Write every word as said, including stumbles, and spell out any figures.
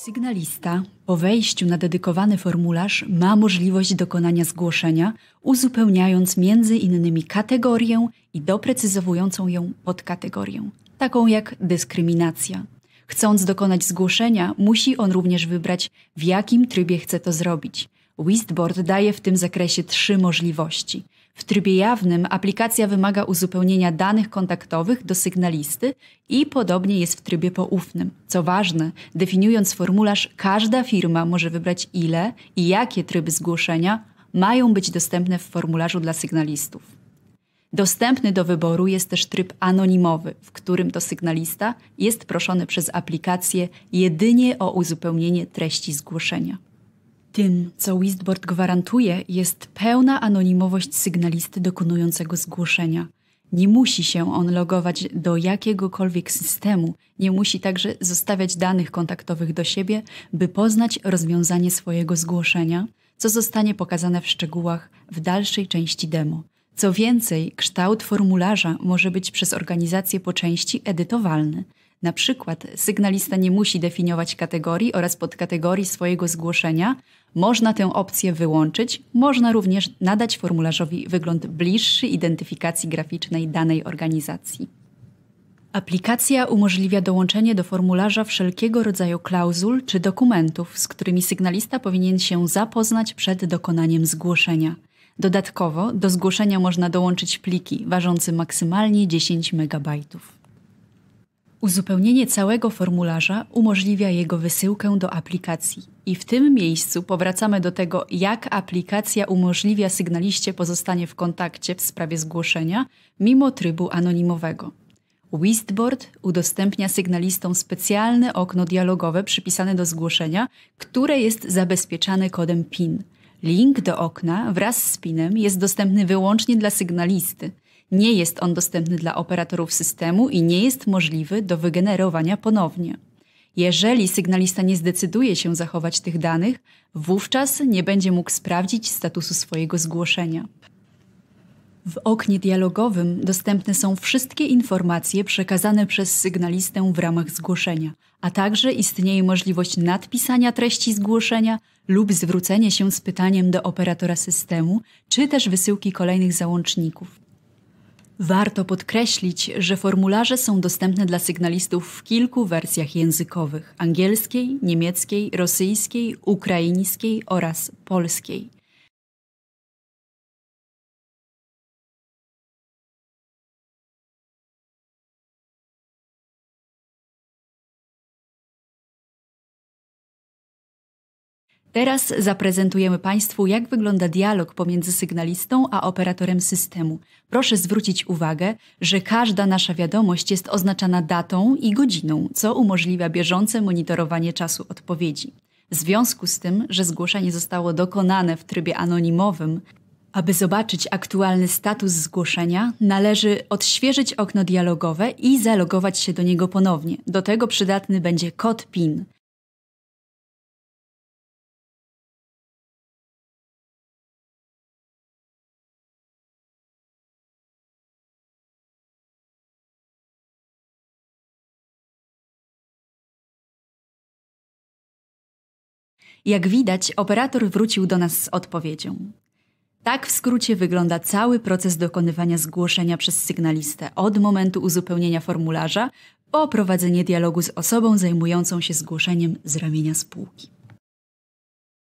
Sygnalista po wejściu na dedykowany formularz ma możliwość dokonania zgłoszenia, uzupełniając między innymi kategorię i doprecyzowującą ją podkategorię, taką jak dyskryminacja. Chcąc dokonać zgłoszenia, musi on również wybrać, w jakim trybie chce to zrobić. Wistboard daje w tym zakresie trzy możliwości. W trybie jawnym aplikacja wymaga uzupełnienia danych kontaktowych do sygnalisty i podobnie jest w trybie poufnym. Co ważne, definiując formularz, każda firma może wybrać ile i jakie tryby zgłoszenia mają być dostępne w formularzu dla sygnalistów. Dostępny do wyboru jest też tryb anonimowy, w którym to sygnalista jest proszony przez aplikację jedynie o uzupełnienie treści zgłoszenia. Tym, co Wistboard gwarantuje, jest pełna anonimowość sygnalisty dokonującego zgłoszenia. Nie musi się on logować do jakiegokolwiek systemu, nie musi także zostawiać danych kontaktowych do siebie, by poznać rozwiązanie swojego zgłoszenia, co zostanie pokazane w szczegółach w dalszej części demo. Co więcej, kształt formularza może być przez organizację po części edytowalny. Na przykład sygnalista nie musi definiować kategorii oraz podkategorii swojego zgłoszenia. Można tę opcję wyłączyć, można również nadać formularzowi wygląd bliższy identyfikacji graficznej danej organizacji. Aplikacja umożliwia dołączenie do formularza wszelkiego rodzaju klauzul czy dokumentów, z którymi sygnalista powinien się zapoznać przed dokonaniem zgłoszenia. Dodatkowo do zgłoszenia można dołączyć pliki ważące maksymalnie dziesięć megabajtów. Uzupełnienie całego formularza umożliwia jego wysyłkę do aplikacji. I w tym miejscu powracamy do tego, jak aplikacja umożliwia sygnaliście pozostanie w kontakcie w sprawie zgłoszenia mimo trybu anonimowego. Wistboard udostępnia sygnalistom specjalne okno dialogowe przypisane do zgłoszenia, które jest zabezpieczane kodem PIN. Link do okna wraz z pinem jest dostępny wyłącznie dla sygnalisty. Nie jest on dostępny dla operatorów systemu i nie jest możliwy do wygenerowania ponownie. Jeżeli sygnalista nie zdecyduje się zachować tych danych, wówczas nie będzie mógł sprawdzić statusu swojego zgłoszenia. W oknie dialogowym dostępne są wszystkie informacje przekazane przez sygnalistę w ramach zgłoszenia, a także istnieje możliwość nadpisania treści zgłoszenia lub zwrócenia się z pytaniem do operatora systemu, czy też wysyłki kolejnych załączników. Warto podkreślić, że formularze są dostępne dla sygnalistów w kilku wersjach językowych: angielskiej, niemieckiej, rosyjskiej, ukraińskiej oraz polskiej. Teraz zaprezentujemy Państwu, jak wygląda dialog pomiędzy sygnalistą a operatorem systemu. Proszę zwrócić uwagę, że każda nasza wiadomość jest oznaczana datą i godziną, co umożliwia bieżące monitorowanie czasu odpowiedzi. W związku z tym, że zgłoszenie zostało dokonane w trybie anonimowym, aby zobaczyć aktualny status zgłoszenia, należy odświeżyć okno dialogowe i zalogować się do niego ponownie. Do tego przydatny będzie kod PIN. Jak widać, operator wrócił do nas z odpowiedzią. Tak w skrócie wygląda cały proces dokonywania zgłoszenia przez sygnalistę od momentu uzupełnienia formularza po prowadzenie dialogu z osobą zajmującą się zgłoszeniem z ramienia spółki.